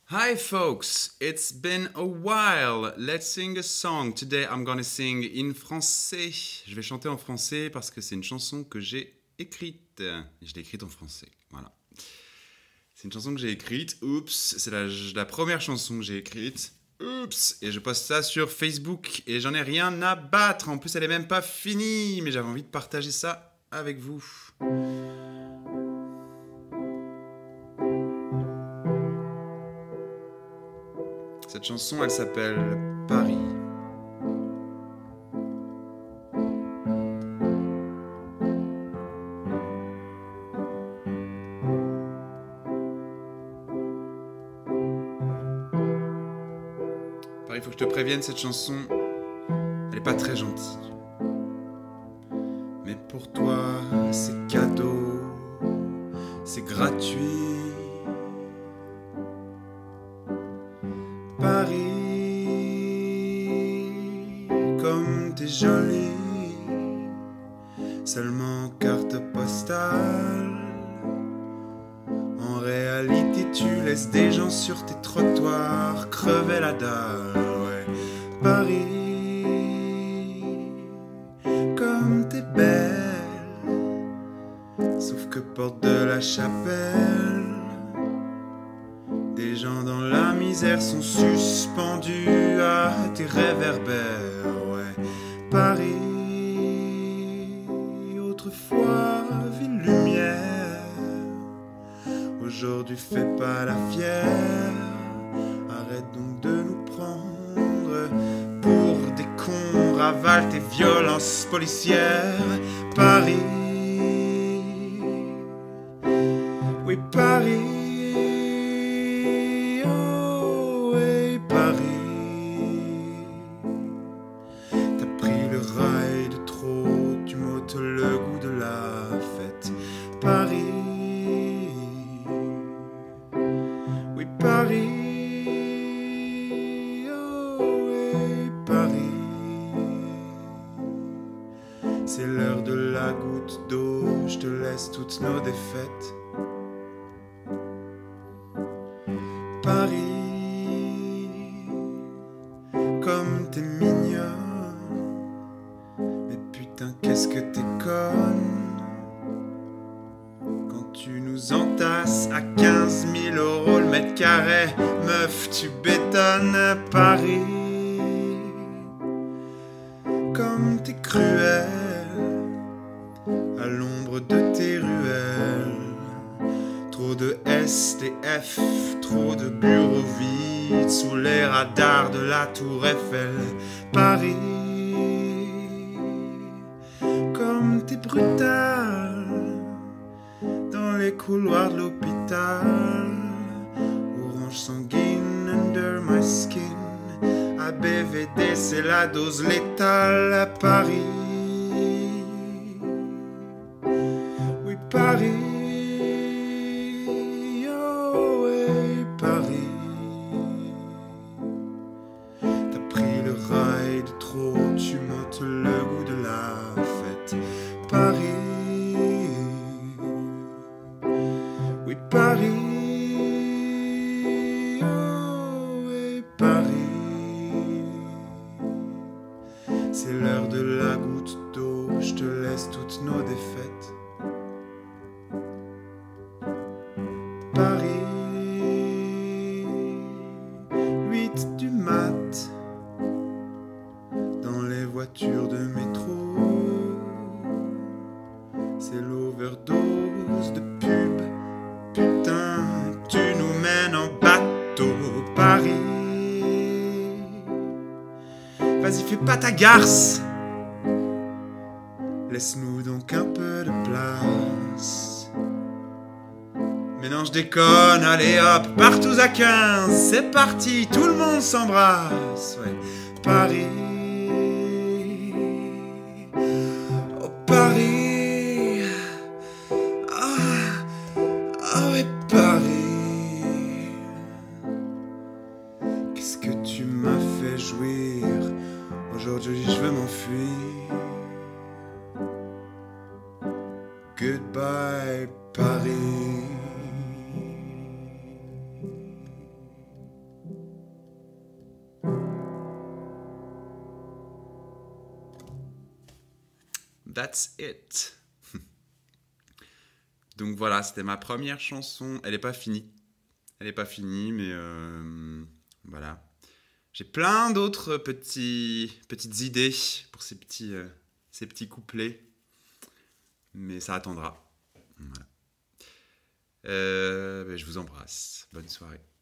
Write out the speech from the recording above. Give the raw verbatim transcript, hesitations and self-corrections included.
Hi folks, it's been a while. Let's sing a song. Today I'm gonna sing in français. Je vais chanter en français parce que c'est une chanson que j'ai écrite. Je l'ai écrite en français, voilà. C'est une chanson que j'ai écrite. Oups, c'est la, la première chanson que j'ai écrite. Oups, et je poste ça sur Facebook et j'en ai rien à battre. En plus, elle est même pas finie, mais j'avais envie de partager ça avec vous. Cette chanson, elle s'appelle Paris. Paris, il faut que je te prévienne, cette chanson, elle est pas très gentille. Mais pour toi, c'est cadeau, c'est gratuit. Paris, comme t'es jolie, seulement carte postale. En réalité, tu laisses des gens sur tes trottoirs crever la dalle. Ouais, Paris, comme t'es belle, sauf que porte de la chapelle. Des gens dans la misère sont suspendus à tes réverbères. Ouais, Paris, autrefois ville lumière, aujourd'hui fais pas la fière. Arrête donc de nous prendre pour des cons, ravale tes violences policières. Paris, oui Paris, le goût de la fête. Paris, oui Paris, oh oui Paris. C'est l'heure de la goutte d'eau, je te laisse toutes nos défaites. Paris, comme t'es mignonne, mais putain qu'est-ce que t'es conne. Quand tu nous entasses à quinze mille euros le mètre carré, meuf tu bétonnes. Paris, comme t'es cruelle, à l'ombre de tes ruelles. Trop de S T F, trop de bureaux vides sous les radars de la tour Eiffel. Paris, comme t'es brutal dans les couloirs de l'hôpital. Orange sanguine under my skin, A B V D c'est la dose létale. À Paris, oui Paris, oh oui Paris. T'as pris le rail de trop, tu montes le goût de la fête. Paris, oui Paris, oh oui Paris. C'est l'heure de la goutte d'eau, je te laisse toutes nos défaites. Paris, huit du mat, dans les voitures de métro. C'est l'overdose de pub, putain, tu nous mènes en bateau. Paris, vas-y fais pas ta garce, laisse-nous donc un peu de place. Mais non je déconne, allez hop, partous à quinze, c'est parti, tout le monde s'embrasse. Ouais, Paris, oh Paris, ah, ah ouais Paris. Qu'est-ce que tu m'as fait jouir, aujourd'hui je veux m'enfuir. Goodbye Paris. That's it. Donc voilà, c'était ma première chanson. Elle n'est pas finie. Elle n'est pas finie, mais euh, voilà. J'ai plein d'autres petits, petites idées pour ces petits, euh, ces petits couplets. Mais ça attendra. Voilà. Euh, ben, je vous embrasse. Bonne soirée.